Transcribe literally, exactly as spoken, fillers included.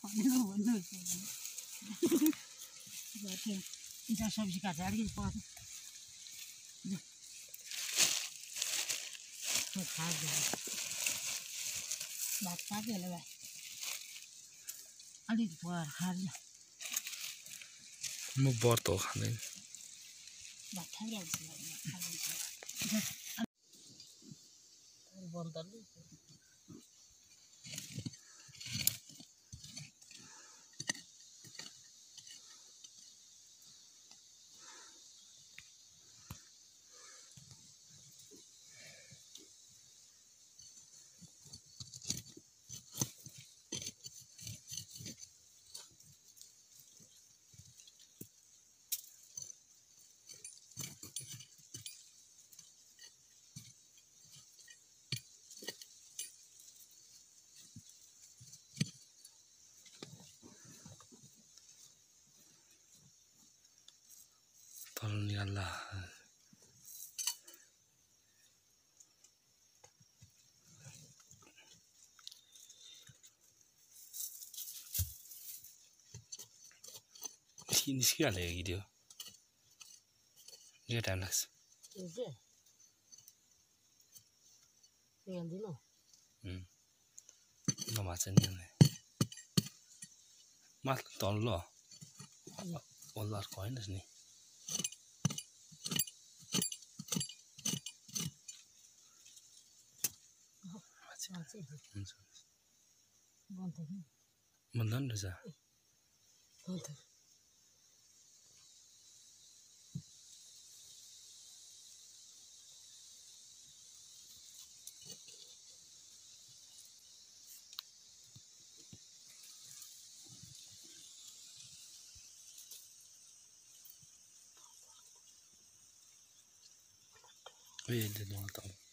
सब्जी काटेर अलिकति पर्छ भात पाक्यो होला भाइ अलिकति पकाएर खाँदैन म व्रत हो खाँदैन भात खाइरहेको छु तल निकाल्ला निस्किहाल्यो कि त्यो निकै टाइम लाग्छ नमाछ नि माथि तल ओल्लो अर्को होइन नि बन्द नि रहेछ ए